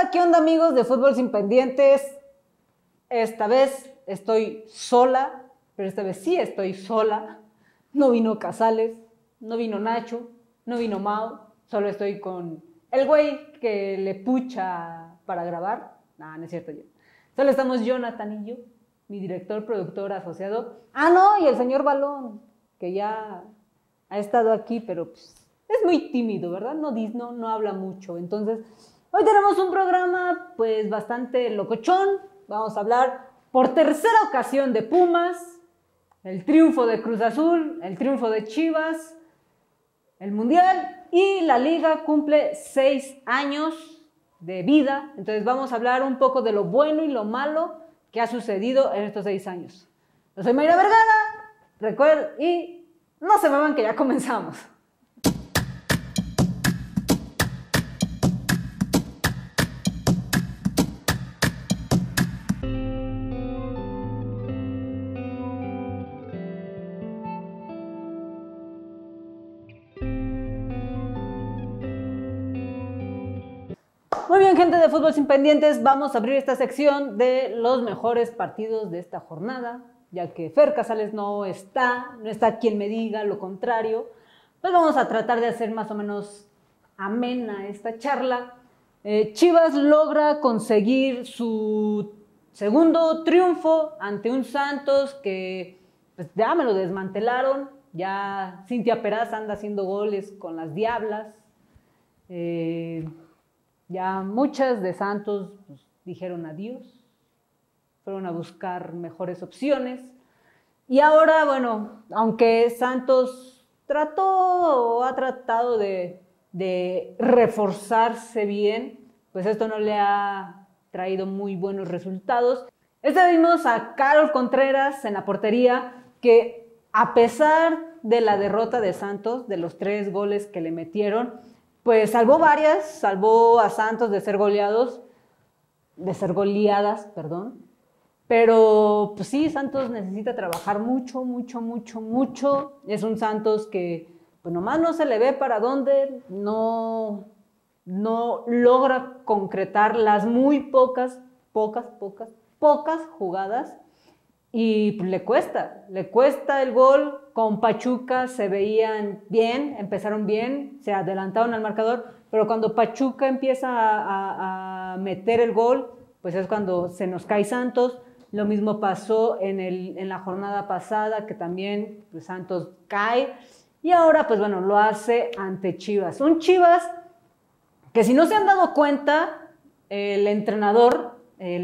¿Qué onda amigos de Fútbol Sin Pendientes? Esta vez estoy sola, pero esta vez sí estoy sola. No vino Casales, no vino Nacho, no vino Mao, solo estoy con el güey que le pucha para grabar. No es cierto yo. Solo estamos Jonathan y yo, mi director, productor, asociado. Y el señor Balón, que ya ha estado aquí, pero pues, es muy tímido, ¿verdad? No habla mucho. Entonces, hoy tenemos un programa pues bastante locochón. Vamos a hablar por tercera ocasión de Pumas, el triunfo de Cruz Azul, el triunfo de Chivas, el Mundial y la Liga cumple 6 años de vida. Entonces vamos a hablar un poco de lo bueno y lo malo que ha sucedido en estos 6 años. Yo soy Mayra Vergara, recuerden, y no se muevan que ya comenzamos. Muy bien, gente de Fútbol Sin Pendientes, vamos a abrir esta sección de los mejores partidos de esta jornada, ya que Fer Casales no está quien me diga lo contrario, pues vamos a tratar de hacer más o menos amena esta charla. Chivas logra conseguir su segundo triunfo ante un Santos que pues, ya me lo desmantelaron, ya Cintia Peraza anda haciendo goles con las Diablas. Ya muchas de Santos pues, dijeron adiós, fueron a buscar mejores opciones. Y ahora, bueno, aunque Santos ha tratado de reforzarse bien, pues esto no le ha traído muy buenos resultados. Vimos a Carol Contreras en la portería, que a pesar de la derrota de Santos, de los 3 goles que le metieron, pues salvó a Santos de ser goleadas, pero pues sí, Santos necesita trabajar mucho. Es un Santos que pues nomás no se le ve para dónde, no logra concretar las muy pocas jugadas y pues, le cuesta el gol. Con Pachuca se veían bien, empezaron bien, se adelantaron al marcador, pero cuando Pachuca empieza a meter el gol, pues es cuando se nos cae Santos. Lo mismo pasó en la jornada pasada, que también pues, Santos cae, y ahora pues bueno, lo hace ante Chivas. Un Chivas que si no se han dado cuenta, el entrenador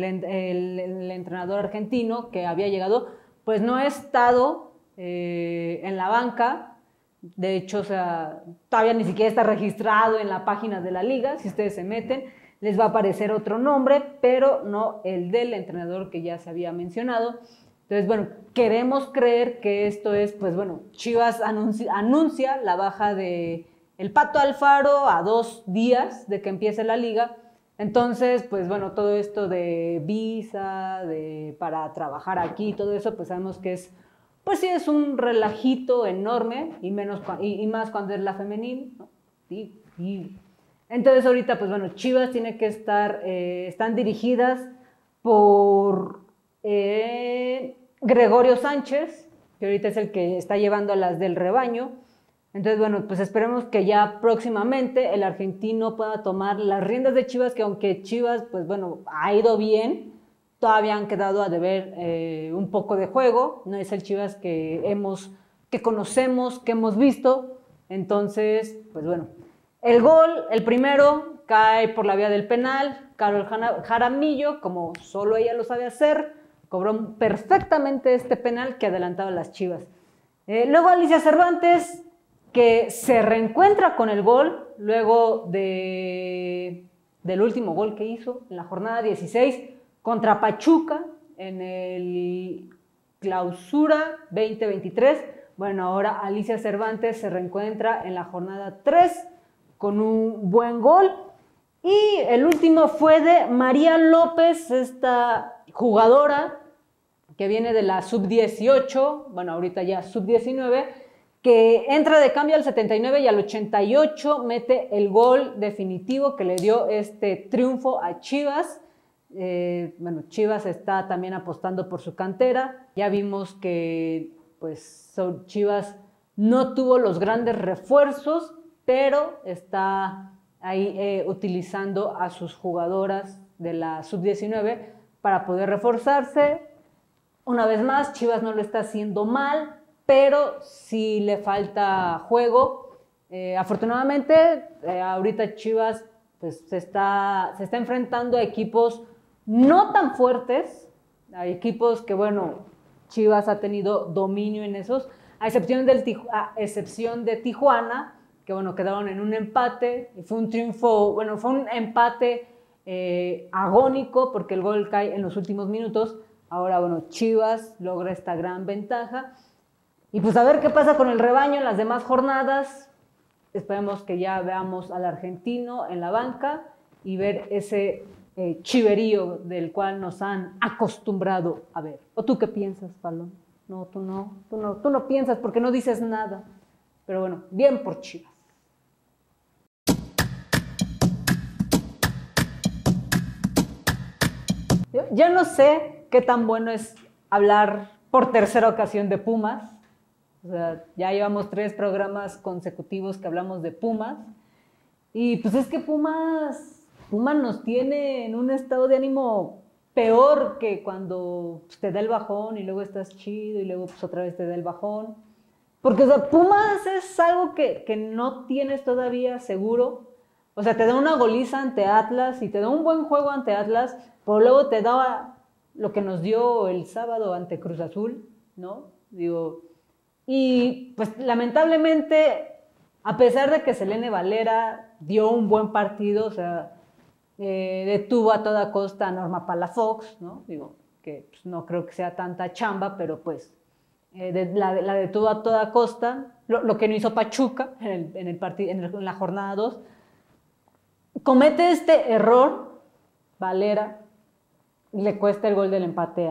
argentino que había llegado, pues no ha estado en la banca. De hecho, o sea, todavía ni siquiera está registrado en la página de la liga. Si ustedes se meten, les va a aparecer otro nombre, pero no el del entrenador que ya se había mencionado. Entonces, bueno, queremos creer que esto es, pues bueno, Chivas anuncia la baja de el Pato Alfaro a 2 días de que empiece la liga. Entonces, pues bueno, todo esto de visa, para trabajar aquí, todo eso, pues sabemos que es, pues sí, es un relajito enorme, y más cuando es la femenil, ¿no? Entonces ahorita, pues bueno, Chivas tiene que están dirigidas por Gregorio Sánchez, que ahorita es el que está llevando a las del rebaño. Entonces, bueno, pues esperemos que ya próximamente el argentino pueda tomar las riendas de Chivas, que aunque Chivas, pues bueno, ha ido bien, todavía han quedado a deber un poco de juego. No es el Chivas que conocemos, que hemos visto. Entonces, pues bueno, el primero, cae por la vía del penal. Carol Jaramillo, como solo ella lo sabe hacer, cobró perfectamente este penal que adelantaba a las Chivas. Luego Alicia Cervantes, que se reencuentra con el gol luego del último gol que hizo en la jornada 16 contra Pachuca en el Clausura 2023. Bueno, ahora Alicia Cervantes se reencuentra en la jornada 3 con un buen gol. Y el último fue de María López, esta jugadora que viene de la sub-18, bueno, ahorita ya sub-19, que entra de cambio al 79 y al 88 mete el gol definitivo que le dio este triunfo a Chivas. Bueno, Chivas está también apostando por su cantera. Ya vimos que pues Chivas no tuvo los grandes refuerzos, pero está ahí utilizando a sus jugadoras de la sub-19 para poder reforzarse. Una vez más, Chivas no lo está haciendo mal, pero sí le falta juego. Afortunadamente, ahorita Chivas pues, se está enfrentando a equipos no tan fuertes, a equipos que, bueno, Chivas ha tenido dominio en esos, a excepción de Tijuana, que, bueno, quedaron en un empate, y fue un triunfo, bueno, fue un empate agónico, porque el gol cae en los últimos minutos. Ahora, bueno, Chivas logra esta gran ventaja. Y pues a ver qué pasa con el rebaño en las demás jornadas. Esperemos que ya veamos al argentino en la banca y ver ese chiverío del cual nos han acostumbrado a ver. ¿O tú qué piensas, Palón? No, tú no piensas porque no dices nada. Pero bueno, bien por Chivas. Yo no sé qué tan bueno es hablar por tercera ocasión de Pumas. O sea, ya llevamos 3 programas consecutivos que hablamos de Pumas. Y pues es que Pumas nos tiene en un estado de ánimo peor que cuando pues, te da el bajón y luego estás chido y luego pues, otra vez te da el bajón. Porque o sea, Pumas es algo que no tienes todavía seguro. O sea, te da una goliza ante Atlas y te da un buen juego ante Atlas, pero luego te da lo que nos dio el sábado ante Cruz Azul, ¿no? Digo, y pues lamentablemente, a pesar de que Selene Valera dio un buen partido, o sea, detuvo a toda costa a Norma Palafox, ¿no? Digo, que pues, no creo que sea tanta chamba, pero pues la detuvo a toda costa, lo que no hizo Pachuca en la jornada 2. Comete este error, Valera, y le cuesta el gol del empate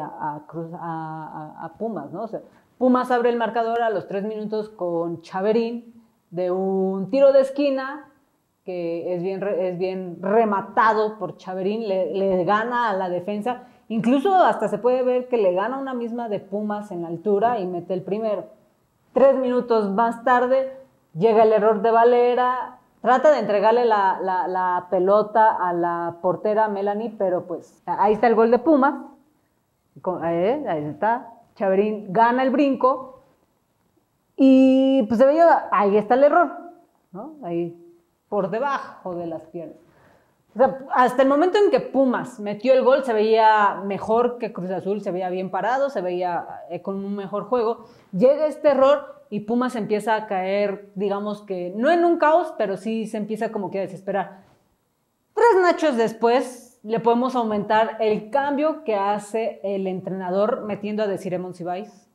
a Pumas, ¿no? O sea, Pumas abre el marcador a los 3 minutos con Chaverín de un tiro de esquina que es bien rematado por Chaverín, le gana a la defensa, incluso hasta se puede ver que le gana una misma de Pumas en la altura y mete el primero. 3 minutos más tarde llega el error de Valera, trata de entregarle la pelota a la portera Melanie, pero pues ahí está el gol de Pumas, ahí está, Chaverín gana el brinco y pues se veía, ahí está el error, ¿no? Ahí por debajo de las piernas. O sea, hasta el momento en que Pumas metió el gol se veía mejor que Cruz Azul, se veía bien parado, se veía con un mejor juego. Llega este error y Pumas empieza a caer, digamos que no en un caos, pero sí se empieza como que a desesperar. 3 nachos después le podemos aumentar el cambio que hace el entrenador metiendo a Desiree Monsiváis.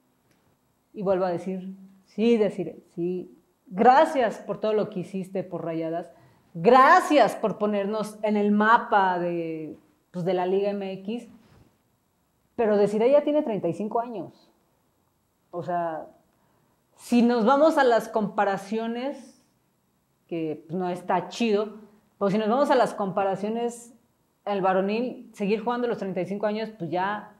Y vuelvo a decir, sí, Desiree, sí. Gracias por todo lo que hiciste por Rayadas. Gracias por ponernos en el mapa de la Liga MX. Pero Desiree ya tiene 35 años. O sea, si nos vamos a las comparaciones, que no está chido, o si nos vamos a las comparaciones, el varonil, seguir jugando a los 35 años, pues ya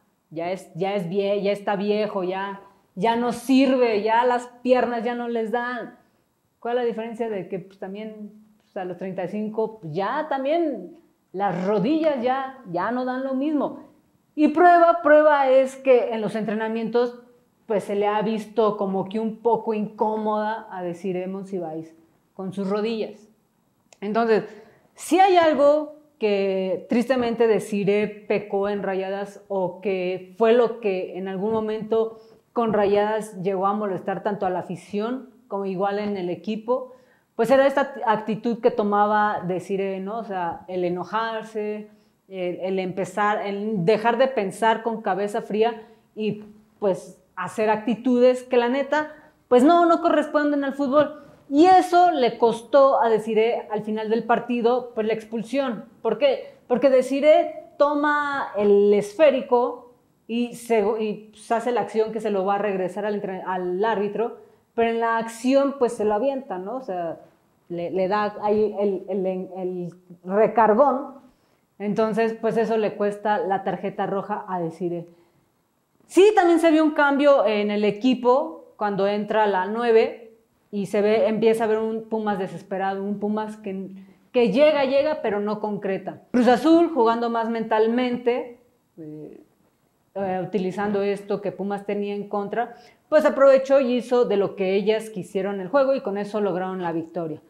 está viejo, ya no sirve, ya las piernas ya no les dan. ¿Cuál es la diferencia de que pues, también pues, a los 35 pues, ya también las rodillas ya no dan lo mismo? Y prueba es que en los entrenamientos pues se le ha visto como que un poco incómoda a Desiree Monsiváis con sus rodillas. Entonces, si hay algo que tristemente Desiree pecó en Rayadas o que fue lo que en algún momento con Rayadas llegó a molestar tanto a la afición como igual en el equipo, pues era esta actitud que tomaba Desiree, ¿no? O sea, el enojarse, el dejar de pensar con cabeza fría y pues hacer actitudes que la neta, pues no corresponden al fútbol. Y eso le costó a Desiree al final del partido, pues la expulsión. ¿Por qué? Porque Desiree toma el esférico y se hace la acción que se lo va a regresar al árbitro, pero en la acción pues se lo avienta, ¿no? O sea, le da ahí el recargón, entonces pues eso le cuesta la tarjeta roja a Desiree. Sí, también se vio un cambio en el equipo cuando entra la 9 y empieza a ver un Pumas desesperado, un Pumas que llega, pero no concreta. Cruz Azul jugando más mentalmente, utilizando esto que Pumas tenía en contra, pues aprovechó y hizo de lo que ellas quisieron en el juego y con eso lograron la victoria.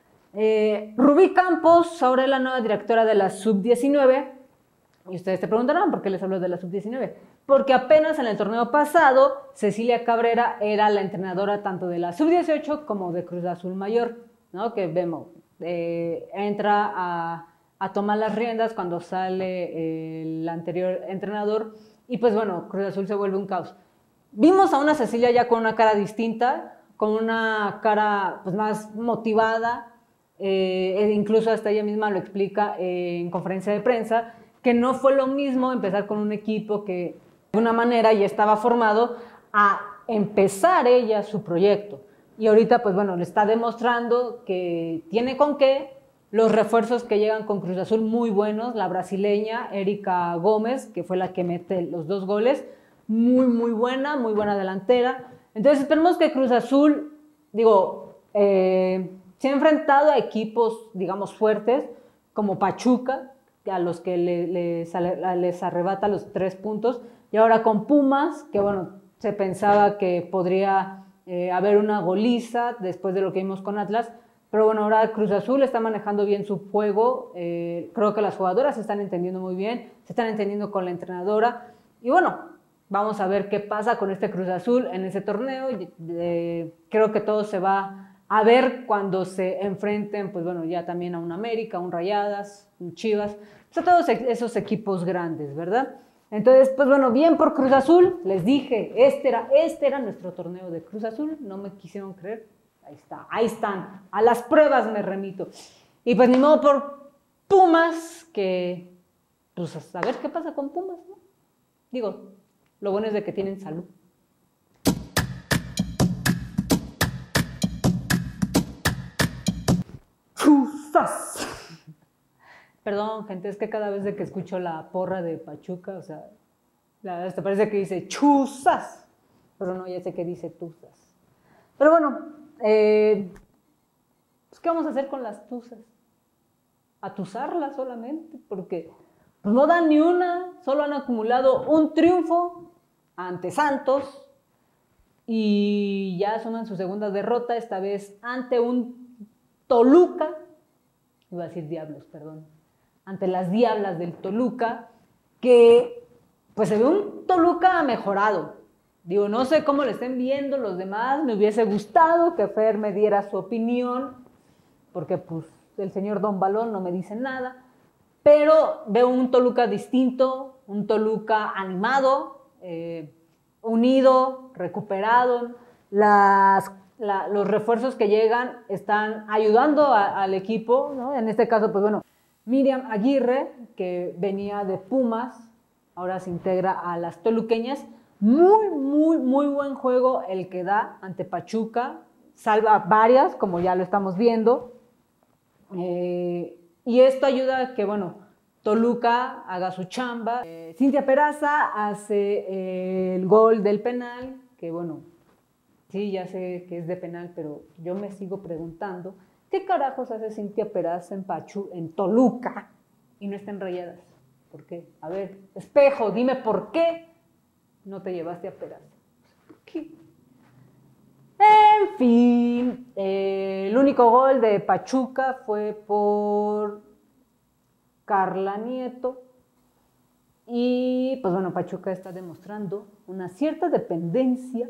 Rubí Campos, ahora es la nueva directora de la Sub-19, y ustedes te preguntarán por qué les hablo de la Sub-19. Porque apenas en el torneo pasado, Cecilia Cabrera era la entrenadora tanto de la Sub-18 como de Cruz Azul Mayor, ¿no? Que vemos, entra a tomar las riendas cuando sale el anterior entrenador y pues bueno, Cruz Azul se vuelve un caos. Vimos a una Cecilia ya con una cara distinta, con una cara pues más motivada, incluso hasta ella misma lo explica en conferencia de prensa, que no fue lo mismo empezar con un equipo que de una manera ya estaba formado a empezar ella su proyecto. Y ahorita, pues bueno, le está demostrando que tiene con qué, los refuerzos que llegan con Cruz Azul muy buenos, la brasileña Erika Gómez, que fue la que mete los 2 goles, muy buena delantera. Entonces esperemos que Cruz Azul, digo, se ha enfrentado a equipos, digamos, fuertes, como Pachuca, a los que les arrebata los 3 puntos, y ahora con Pumas, que bueno, se pensaba que podría haber una goliza después de lo que vimos con Atlas, pero bueno, ahora Cruz Azul está manejando bien su juego, creo que las jugadoras se están entendiendo muy bien, se están entendiendo con la entrenadora, y bueno, vamos a ver qué pasa con este Cruz Azul en ese torneo, creo que todo se va a ver cuando se enfrenten, pues bueno, ya también a un América, un Rayadas, un Chivas, a todos esos equipos grandes, ¿verdad? Entonces, pues bueno, bien por Cruz Azul, les dije, este era nuestro torneo de Cruz Azul, no me quisieron creer, ahí están, a las pruebas me remito. Y pues ni modo por Pumas, que pues a ver qué pasa con Pumas, ¿no? Digo, lo bueno es de que tienen salud. ¡Chuzas! Perdón, gente, es que cada vez de que escucho la porra de Pachuca, o sea, te parece que dice chuzas, pero no, ya sé que dice tuzas. Pero bueno, pues ¿qué vamos a hacer con las tuzas? Atuzarlas solamente, porque pues, no dan ni una, solo han acumulado un triunfo ante Santos y ya suman su segunda derrota, esta vez ante un Toluca, iba a decir Diablos, perdón, ante las Diablas del Toluca, que pues se ve un Toluca mejorado. Digo, no sé cómo le estén viendo los demás, me hubiese gustado que Fer me diera su opinión, porque pues el señor Don Balón no me dice nada, pero veo un Toluca distinto, un Toluca animado, unido, recuperado, los refuerzos que llegan están ayudando al equipo, ¿no? En este caso, pues bueno, Miriam Aguirre, que venía de Pumas, ahora se integra a las toluqueñas. Muy buen juego el que da ante Pachuca, salva varias, como ya lo estamos viendo, y esto ayuda a que, bueno, Toluca haga su chamba. Cintia Peraza hace el gol del penal, que bueno, sí, ya sé que es de penal, pero yo me sigo preguntando, ¿qué carajos hace Cintia Peraza en Toluca y no está en Rayadas? ¿Por qué? A ver, espejo, dime por qué no te llevaste a Peraza. ¿Qué? En fin, el único gol de Pachuca fue por Carla Nieto. Y pues bueno, Pachuca está demostrando una cierta dependencia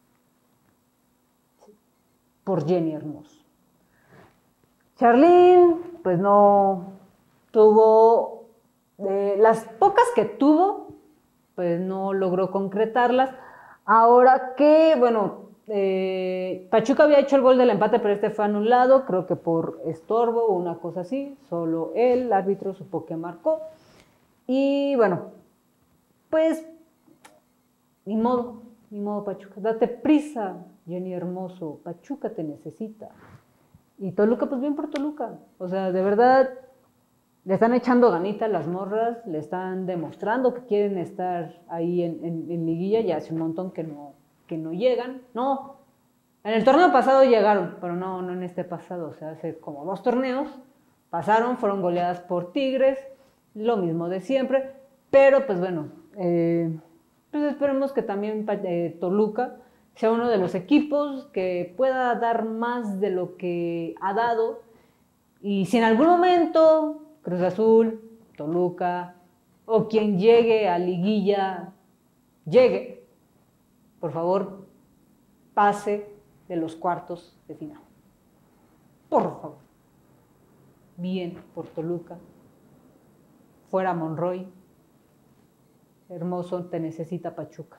por Jenny Hermoso. Charlín, pues no tuvo, las pocas que tuvo, pues no logró concretarlas. Ahora que, bueno, Pachuca había hecho el gol del empate, pero este fue anulado, creo que por estorbo o una cosa así, solo el árbitro supo que marcó. Y bueno, pues, ni modo Pachuca, date prisa, Jenny Hermoso, Pachuca te necesita. Y Toluca, pues bien por Toluca. O sea, de verdad, le están echando ganita a las morras, le están demostrando que quieren estar ahí en liguilla, ya hace un montón que no llegan. No, en el torneo pasado llegaron, pero no en este pasado. O sea, hace como 2 torneos pasaron, fueron goleadas por Tigres, lo mismo de siempre. Pero pues bueno, pues esperemos que también Toluca sea uno de los equipos que pueda dar más de lo que ha dado. Y si en algún momento Cruz Azul, Toluca o quien llegue a liguilla, llegue, por favor, pase de los cuartos de final. Por favor. Bien por Toluca. Fuera Monroy. Hermoso te necesita Pachuca.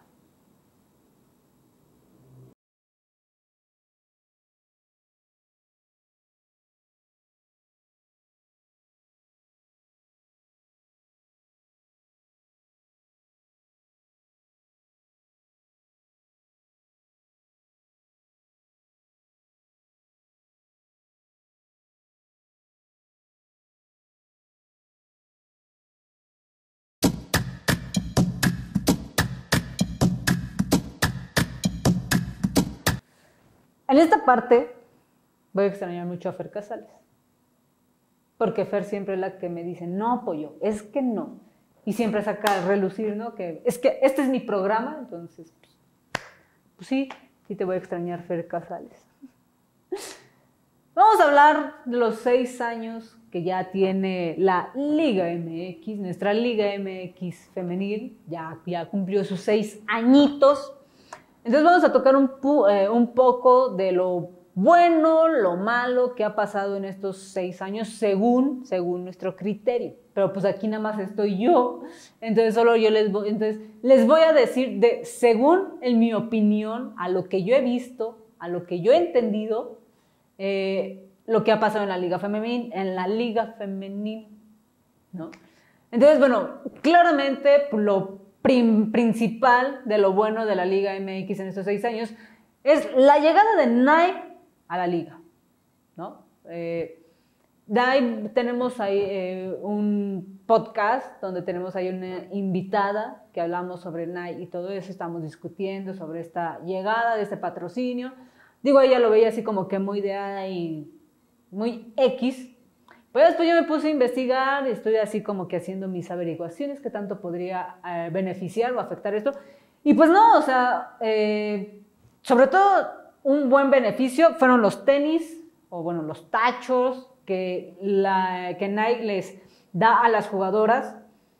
En esta parte voy a extrañar mucho a Fer Casales. Porque Fer siempre es la que me dice, no, pollo, es que no. Y siempre saca a relucir, ¿no? Que es que este es mi programa, entonces, pues sí te voy a extrañar, Fer Casales. Vamos a hablar de los 6 años que ya tiene la Liga MX, nuestra Liga MX femenil, ya cumplió sus 6 añitos. Entonces vamos a tocar un poco de lo bueno, lo malo que ha pasado en estos 6 años según nuestro criterio. Pero pues aquí nada más estoy yo, entonces solo yo les voy a decir según en mi opinión, a lo que yo he visto, a lo que yo he entendido, lo que ha pasado en la Liga Femenil, ¿no? Entonces, bueno, claramente lo principal de lo bueno de la Liga MX en estos 6 años es la llegada de Nike a la liga, ¿no? De ahí tenemos ahí un podcast donde tenemos ahí una invitada que hablamos sobre Nike y todo eso, estamos discutiendo sobre esta llegada de este patrocinio. Digo, ella lo veía así como que muy de y muy X. Pero después yo me puse a investigar, estoy así como que haciendo mis averiguaciones, qué tanto podría beneficiar o afectar esto. Y pues no, o sea, sobre todo un buen beneficio fueron los tenis, o bueno, los tachos que Nike les da a las jugadoras.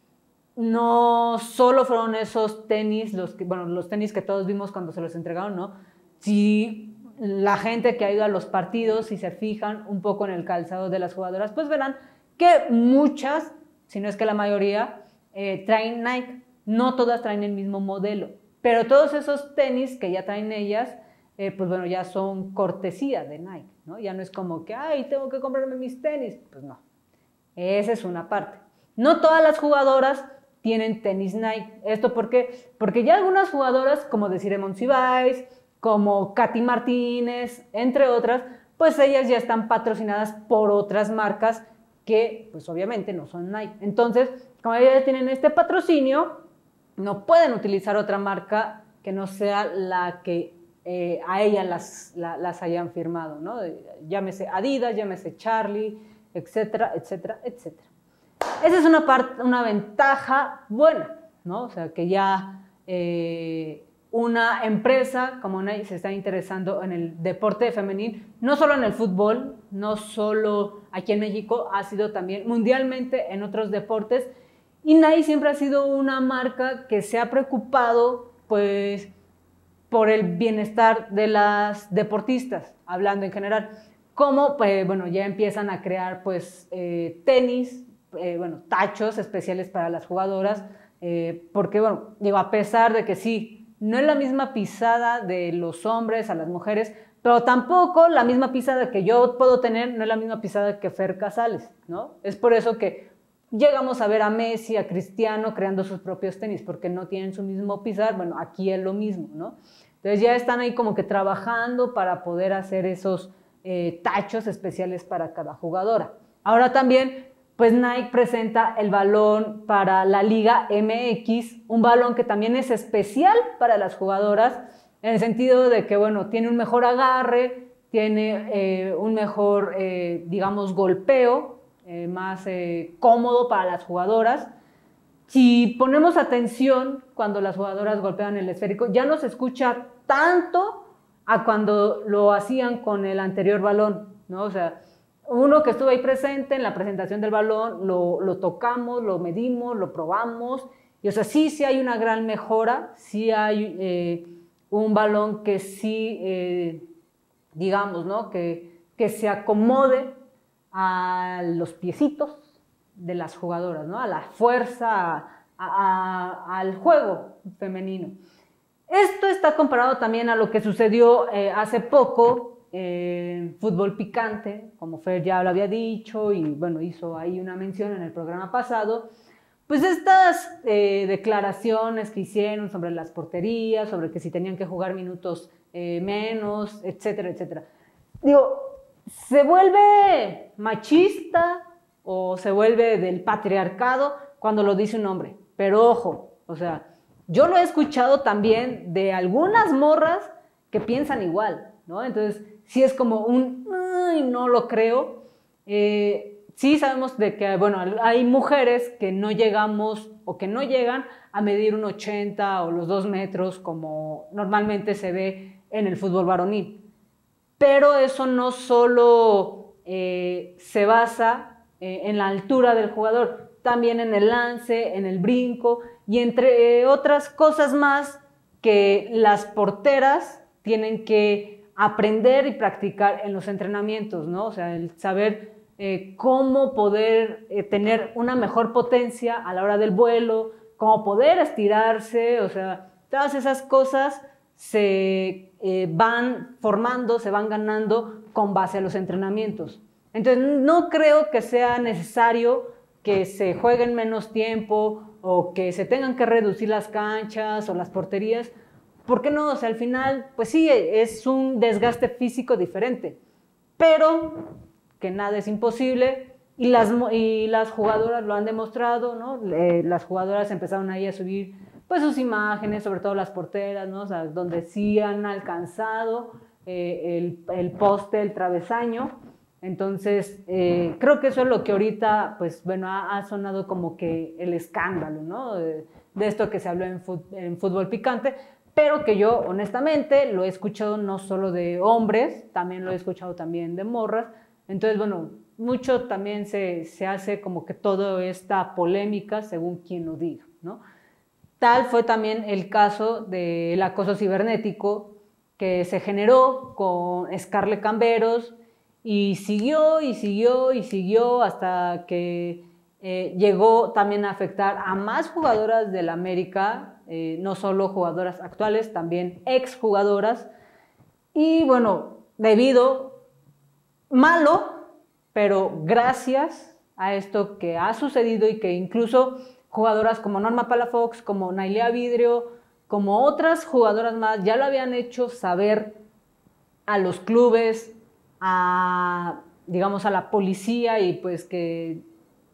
No solo fueron esos tenis, los tenis que todos vimos cuando se los entregaron, ¿no? Sí, la gente que ha ido a los partidos, si se fijan un poco en el calzado de las jugadoras, pues verán que muchas, si no es que la mayoría, traen Nike. No todas traen el mismo modelo, pero todos esos tenis que ya traen ellas, pues bueno, ya son cortesía de Nike, ¿no? Ya no es como que, ay, tengo que comprarme mis tenis. Pues no, esa es una parte. No todas las jugadoras tienen tenis Nike. ¿Esto por qué? Porque ya algunas jugadoras, como decir Monsiváis, como Katy Martínez, entre otras, pues ellas ya están patrocinadas por otras marcas que, pues obviamente no son Nike. Entonces, como ellas tienen este patrocinio, no pueden utilizar otra marca que no sea la que a ellas las hayan firmado, ¿no? Llámese Adidas, llámese Charlie, etcétera, etcétera, etcétera. Esa es una ventaja buena, ¿no? O sea, que ya una empresa como Nike se está interesando en el deporte femenil, no solo en el fútbol, no solo aquí en México, ha sido también mundialmente en otros deportes. Y Nike siempre ha sido una marca que se ha preocupado, pues, por el bienestar de las deportistas, hablando en general. Como, pues, bueno, ya empiezan a crear, pues, tenis, tachos especiales para las jugadoras, porque, bueno, digo, a pesar de que sí, no es la misma pisada de los hombres a las mujeres, pero tampoco la misma pisada que yo puedo tener, no es la misma pisada que Fer Casales, ¿no? Es por eso que llegamos a ver a Messi, a Cristiano creando sus propios tenis, porque no tienen su mismo pisar. Bueno, aquí es lo mismo, ¿no? Entonces ya están ahí como que trabajando para poder hacer esos tachos especiales para cada jugadora. Ahora también, pues Nike presenta el balón para la Liga MX, un balón que también es especial para las jugadoras, en el sentido de que, bueno, tiene un mejor agarre, tiene un mejor, digamos, golpeo, más cómodo para las jugadoras. Si ponemos atención cuando las jugadoras golpean el esférico, ya no se escucha tanto a cuando lo hacían con el anterior balón, ¿no? O sea, uno que estuvo ahí presente en la presentación del balón, lo tocamos, lo medimos, lo probamos, y o sea, sí hay una gran mejora, sí hay un balón que sí, digamos, ¿no? Que se acomode a los piecitos de las jugadoras, ¿no? A la fuerza, al juego femenino. Esto está comparado también a lo que sucedió hace poco en Fútbol Picante, como Fer ya lo había dicho y bueno, hizo ahí una mención en el programa pasado, pues estas declaraciones que hicieron sobre las porterías, sobre que si tenían que jugar minutos menos, etcétera, etcétera. Digo, se vuelve machista o se vuelve del patriarcado cuando lo dice un hombre, pero ojo, o sea, yo lo he escuchado también de algunas morras que piensan igual, ¿no? Entonces, sí es como un, ay, no lo creo. Sí sabemos de que, bueno, hay mujeres que no llegamos o que no llegan a medir un 80 o los 2 metros como normalmente se ve en el fútbol varonil. Pero eso no solo se basa en la altura del jugador, también en el lance, en el brinco y entre otras cosas más que las porteras tienen que aprender y practicar en los entrenamientos, ¿no? O sea, el saber cómo poder tener una mejor potencia a la hora del vuelo, cómo poder estirarse, o sea, todas esas cosas se van formando, se van ganando con base a los entrenamientos. Entonces, no creo que sea necesario que se jueguen menos tiempo o que se tengan que reducir las canchas o las porterías. ¿Por qué no? O sea, al final, pues sí, es un desgaste físico diferente, pero que nada es imposible y las jugadoras lo han demostrado, ¿no? Las jugadoras empezaron ahí a subir pues sus imágenes, sobre todo las porteras, ¿no? O sea, donde sí han alcanzado el poste, el travesaño. Entonces, creo que eso es lo que ahorita, pues bueno, ha sonado como que el escándalo, ¿no? De esto que se habló en Fútbol Picante, pero que yo honestamente lo he escuchado no solo de hombres, también lo he escuchado también de morras. Entonces, bueno, mucho también se hace como que toda esta polémica según quien lo diga, ¿no? Tal fue también el caso del acoso cibernético que se generó con Scarlett Camberos y siguió y siguió y siguió hasta que llegó también a afectar a más jugadoras del América, no solo jugadoras actuales, también exjugadoras. Y bueno, debido, malo, pero gracias a esto que ha sucedido y que incluso jugadoras como Norma Palafox, como Nailea Vidrio, como otras jugadoras más, ya lo habían hecho saber a los clubes, digamos, a la policía, y pues que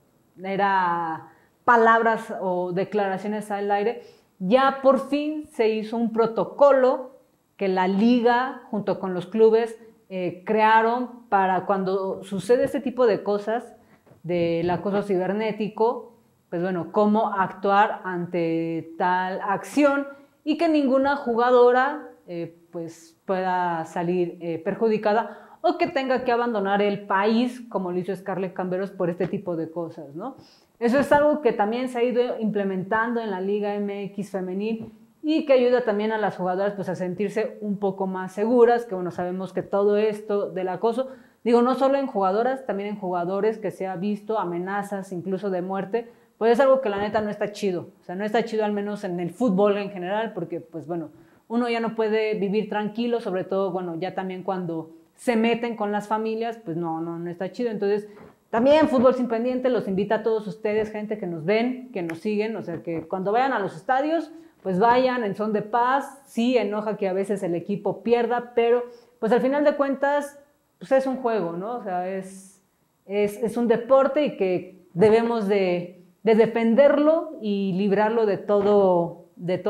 era palabras o declaraciones al aire. Ya por fin se hizo un protocolo que la liga junto con los clubes crearon para cuando sucede este tipo de cosas del acoso cibernético, pues bueno, cómo actuar ante tal acción y que ninguna jugadora pues pueda salir perjudicada o que tenga que abandonar el país, como lo hizo Scarlett Camberos, por este tipo de cosas, ¿no? Eso es algo que también se ha ido implementando en la Liga MX femenil y que ayuda también a las jugadoras pues a sentirse un poco más seguras, que bueno, sabemos que todo esto del acoso, digo, no solo en jugadoras, también en jugadores que se ha visto amenazas incluso de muerte, pues es algo que la neta no está chido, o sea, no está chido al menos en el fútbol en general, porque pues bueno, uno ya no puede vivir tranquilo, sobre todo, bueno, ya también cuando se meten con las familias, pues no está chido. Entonces, también Fútbol Sin Pendiente los invita a todos ustedes, gente que nos ven, que nos siguen, o sea, que cuando vayan a los estadios, pues vayan en son de paz. Sí, enoja que a veces el equipo pierda, pero pues al final de cuentas, pues es un juego, ¿no? O sea, es un deporte y que debemos de defenderlo y librarlo de todo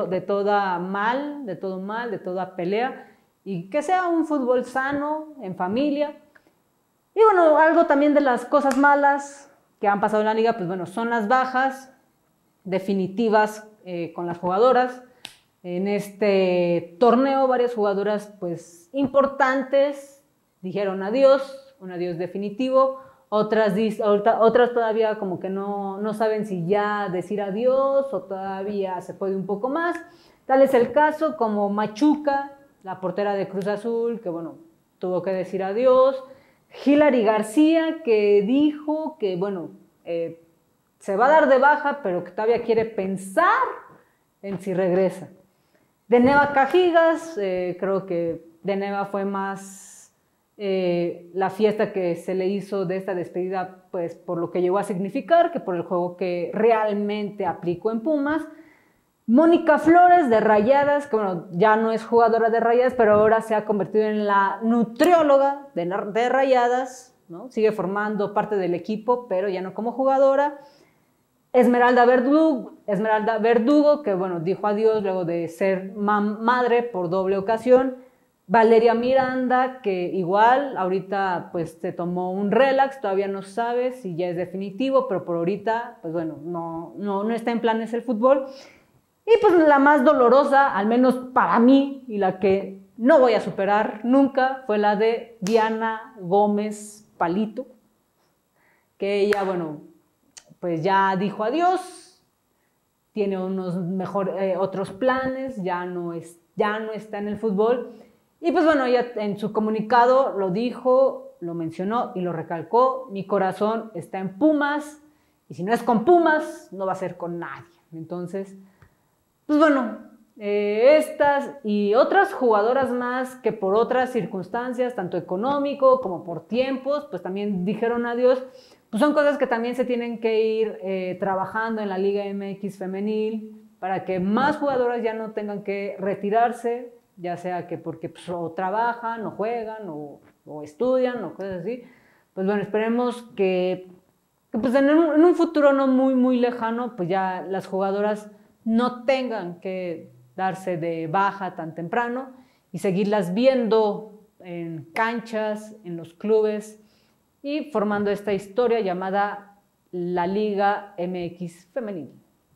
mal, de toda pelea, y que sea un fútbol sano, en familia. Y bueno, algo también de las cosas malas que han pasado en la liga, pues bueno, son las bajas definitivas con las jugadoras. En este torneo varias jugadoras pues importantes dijeron adiós, un adiós definitivo. Otras todavía como que no saben si ya decir adiós o todavía se puede un poco más. Tal es el caso como Machuca, la portera de Cruz Azul, que bueno, tuvo que decir adiós. Hilary García, que dijo que bueno, se va a dar de baja, pero que todavía quiere pensar en si regresa. Deneva Cajigas, creo que Deneva fue más la fiesta que se le hizo de esta despedida, pues por lo que llegó a significar, que por el juego que realmente aplicó en Pumas. Mónica Flores de Rayadas, que bueno, ya no es jugadora de Rayadas, pero ahora se ha convertido en la nutrióloga de Rayadas, ¿no? Sigue formando parte del equipo, pero ya no como jugadora. Esmeralda Verdugo, que bueno, dijo adiós luego de ser madre por doble ocasión. Valeria Miranda, que igual ahorita pues se tomó un relax, todavía no sabe si ya es definitivo, pero por ahorita pues bueno, no está en planes el fútbol. Y pues la más dolorosa, al menos para mí, y la que no voy a superar nunca, fue la de Diana Gómez Palito, que ella, bueno, pues ya dijo adiós, tiene otros planes, ya no está en el fútbol. Y pues bueno, ella en su comunicado lo dijo, lo mencionó y lo recalcó: mi corazón está en Pumas, y si no es con Pumas, no va a ser con nadie. Entonces, pues bueno, estas y otras jugadoras más que por otras circunstancias, tanto económico como por tiempos, pues también dijeron adiós. Pues son cosas que también se tienen que ir trabajando en la Liga MX femenil para que más jugadoras ya no tengan que retirarse, ya sea que porque pues, o trabajan, o juegan, o estudian, o cosas así. Pues bueno, esperemos que pues en un futuro no muy lejano, pues ya las jugadoras no tengan que darse de baja tan temprano y seguirlas viendo en canchas, en los clubes, y formando esta historia llamada la Liga MX Femenil.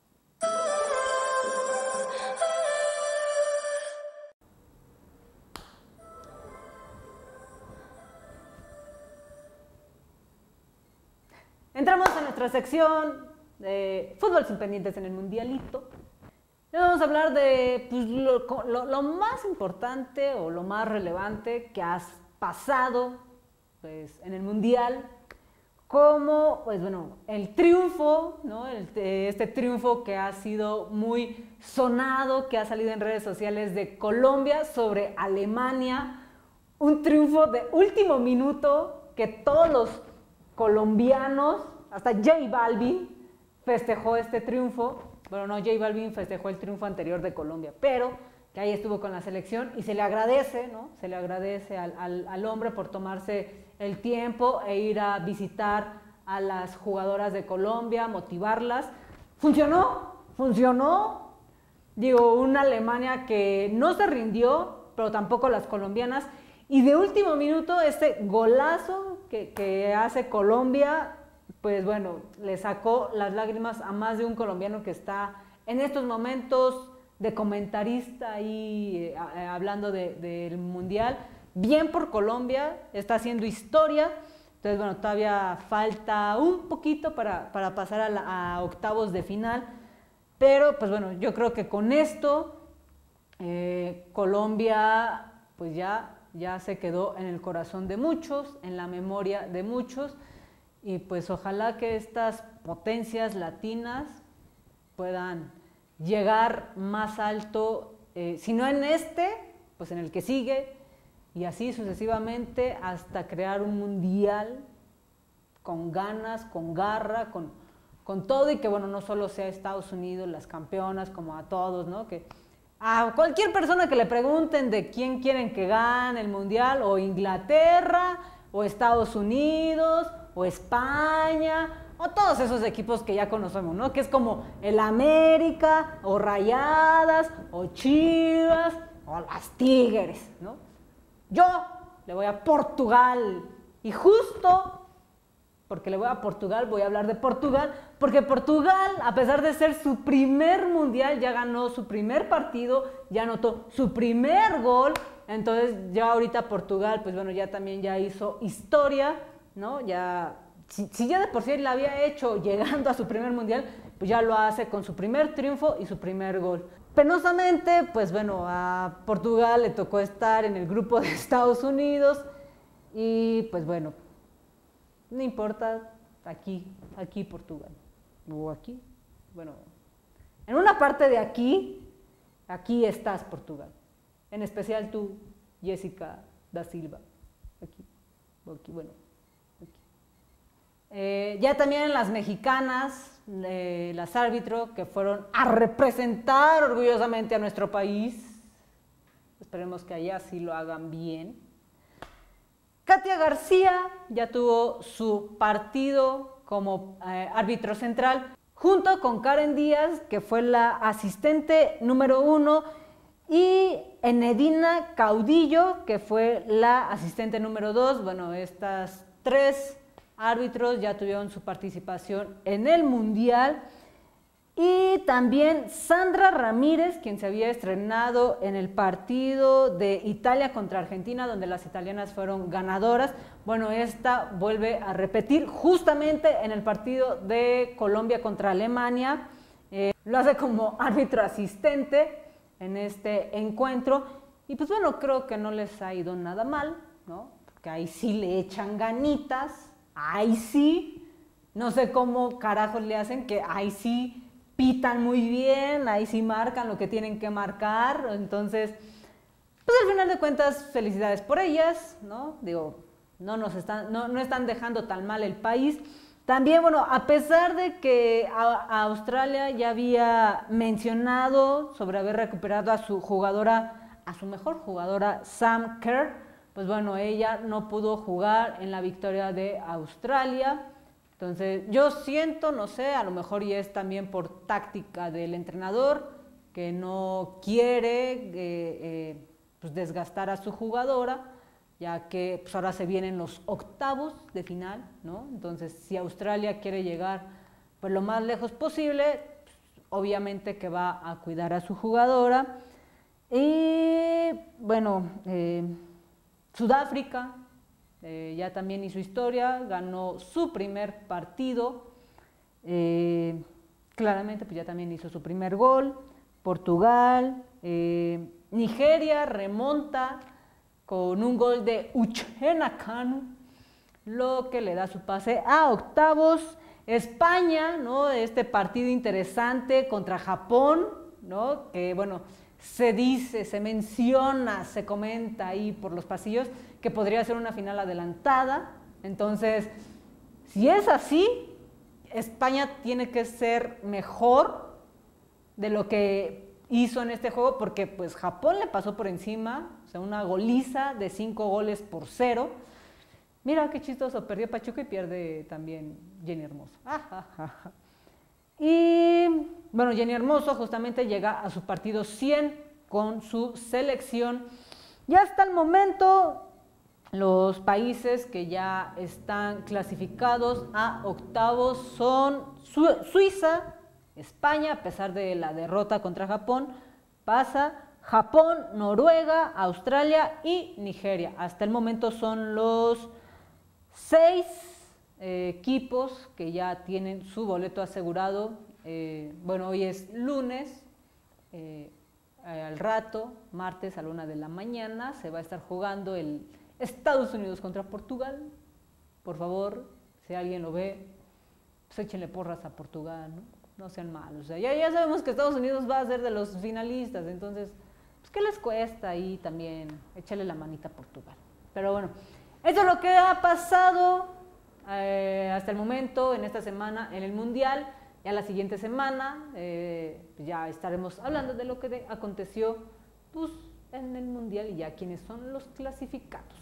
Entramos a nuestra sección de Fútbol Sin Pendientes en el Mundialito. Le vamos a hablar de pues, lo más importante o lo más relevante que has pasado pues, en el Mundial, como pues, bueno, el triunfo, ¿no? Este triunfo que ha sido muy sonado, que ha salido en redes sociales, de Colombia sobre Alemania, un triunfo de último minuto que todos los colombianos, hasta J Balvin festejó este triunfo. Bueno, no, J Balvin festejó el triunfo anterior de Colombia, pero que ahí estuvo con la selección y se le agradece, ¿no? Se le agradece al hombre por tomarse el tiempo e ir a visitar a las jugadoras de Colombia, motivarlas. Funcionó. Digo, una Alemania que no se rindió, pero tampoco las colombianas. Y de último minuto, este golazo que hace Colombia, pues bueno, le sacó las lágrimas a más de un colombiano que está en estos momentos de comentarista ahí hablando del Mundial. Bien por Colombia, está haciendo historia. Entonces, bueno, todavía falta un poquito para pasar a octavos de final. Pero, pues bueno, yo creo que con esto Colombia pues ya se quedó en el corazón de muchos, en la memoria de muchos. Y pues ojalá que estas potencias latinas puedan llegar más alto, si no en este, pues en el que sigue, y así sucesivamente hasta crear un mundial con ganas, con garra, con todo, y que bueno, no solo sea Estados Unidos las campeonas, como a todos, ¿no? Que a cualquier persona que le pregunten de quién quieren que gane el Mundial, o Inglaterra, o Estados Unidos, o España, o todos esos equipos que ya conocemos, ¿no? Que es como el América, o Rayadas, o Chivas, o las Tigres, ¿no? Yo le voy a Portugal, y justo porque le voy a Portugal, voy a hablar de Portugal, porque Portugal, a pesar de ser su primer mundial, ya ganó su primer partido, ya anotó su primer gol. Entonces ya ahorita Portugal, pues bueno, ya también ya hizo historia, ¿no? Ya, si ya de por sí la había hecho llegando a su primer mundial, pues ya lo hace con su primer triunfo y su primer gol. Penosamente, pues bueno, a Portugal le tocó estar en el grupo de Estados Unidos, y pues bueno, no importa, aquí Portugal, o aquí, bueno, en una parte de aquí estás Portugal, en especial tú, Jessica da Silva, aquí, bueno, aquí. Ya también las mexicanas, las árbitros que fueron a representar orgullosamente a nuestro país, esperemos que allá sí lo hagan bien. Katia García ya tuvo su partido como árbitro central, junto con Karen Díaz, que fue la asistente número 1, y Enedina Caudillo, que fue la asistente número 2. Bueno, estas 3 árbitros ya tuvieron su participación en el Mundial. Y también Sandra Ramírez, quien se había estrenado en el partido de Italia contra Argentina, donde las italianas fueron ganadoras. Bueno, esta vuelve a repetir justamente en el partido de Colombia contra Alemania. Lo hace como árbitro asistente en este encuentro. Y pues bueno, creo que no les ha ido nada mal, ¿no? Porque ahí sí le echan ganitas, ahí sí. No sé cómo carajos le hacen, que ahí sí pitan muy bien, ahí sí marcan lo que tienen que marcar. Entonces, pues al final de cuentas, felicidades por ellas, ¿no? Digo, no están dejando tan mal el país. También, bueno, a pesar de que a Australia ya había mencionado sobre haber recuperado a su jugadora, a su mejor jugadora, Sam Kerr, pues bueno, ella no pudo jugar en la victoria de Australia. Entonces, yo siento, no sé, a lo mejor y es también por táctica del entrenador, que no quiere pues desgastar a su jugadora, ya que pues ahora se vienen los octavos de final, ¿no? Entonces, si Australia quiere llegar pues lo más lejos posible, pues, obviamente que va a cuidar a su jugadora. Y bueno, Sudáfrica ya también hizo historia, ganó su primer partido, claramente pues ya también hizo su primer gol. Portugal, Nigeria remonta con un gol de Uchenna Kanu, lo que le da su pase a octavos. España, ¿no? Este partido interesante contra Japón, ¿no? Que bueno, se dice, se menciona, se comenta ahí por los pasillos que podría ser una final adelantada. Entonces, si es así, España tiene que ser mejor de lo que hizo en este juego, porque pues Japón le pasó por encima, o sea, una goliza de 5-0. Mira qué chistoso, perdió Pachuca y pierde también Jenny Hermoso. Y bueno, Jenny Hermoso justamente llega a su partido 100 con su selección. Y hasta el momento, los países que ya están clasificados a octavos son Suiza, España, a pesar de la derrota contra Japón, pasa Japón, Noruega, Australia y Nigeria. Hasta el momento son los 6 equipos que ya tienen su boleto asegurado. Bueno, hoy es lunes, al rato, martes a la 1 de la mañana, se va a estar jugando el Estados Unidos contra Portugal. Por favor, si alguien lo ve, pues échenle porras a Portugal, ¿no? No sean malos. O sea, ya sabemos que Estados Unidos va a ser de los finalistas, entonces, pues ¿qué les cuesta ahí también echarle la manita a Portugal? Pero bueno, eso es lo que ha pasado hasta el momento, en esta semana, en el Mundial. Ya la siguiente semana ya estaremos hablando de lo que aconteció pues, en el Mundial y ya quiénes son los clasificados.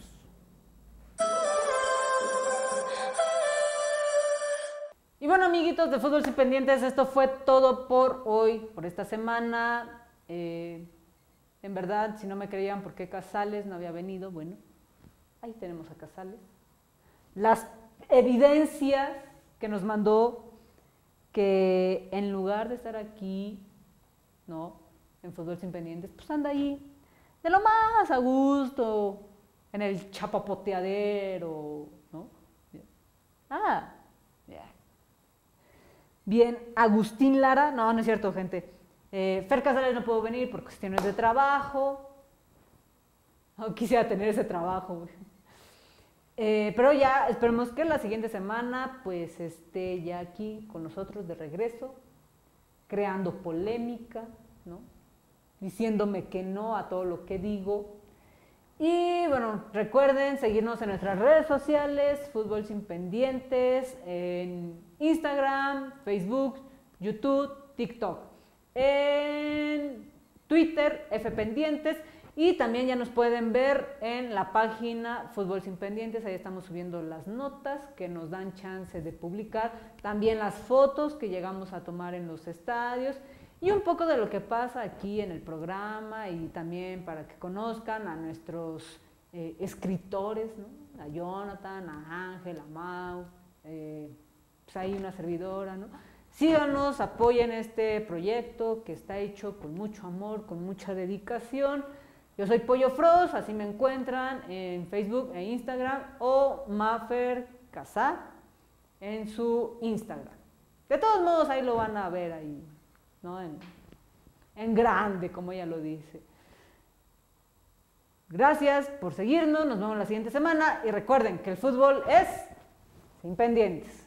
Y bueno, amiguitos de Fútbol Sin Pendientes, esto fue todo por hoy, por esta semana. En verdad, si no me creían por qué Casales no había venido, bueno, ahí tenemos a Casales. Las evidencias que nos mandó que en lugar de estar aquí, ¿no? En Fútbol Sin Pendientes, pues anda ahí, de lo más a gusto, en el chapapoteadero, ¿no? Ah, yeah. Bien, Agustín Lara, no es cierto, gente. Fer Casales no pudo venir por cuestiones de trabajo. No quisiera tener ese trabajo. Pero ya esperemos que la siguiente semana pues esté ya aquí con nosotros de regreso, creando polémica, ¿no? Diciéndome que no a todo lo que digo. Y bueno, recuerden seguirnos en nuestras redes sociales, Fútbol Sin Pendientes, en Instagram, Facebook, YouTube, TikTok, en Twitter, Fpendientes, y también ya nos pueden ver en la página Fútbol Sin Pendientes, ahí estamos subiendo las notas que nos dan chance de publicar, también las fotos que llegamos a tomar en los estadios, y un poco de lo que pasa aquí en el programa y también para que conozcan a nuestros escritores, ¿no? A Jonathan, a Ángel, a Mau, pues hay una servidora, ¿no? Síganos, apoyen este proyecto que está hecho con mucho amor, con mucha dedicación. Yo soy Pollo Frost, así me encuentran en Facebook e Instagram, o Mafer Casá en su Instagram. De todos modos, ahí lo van a ver ahí, ¿no? En grande, como ella lo dice. Gracias por seguirnos, nos vemos la siguiente semana y recuerden que el fútbol es sin pendientes.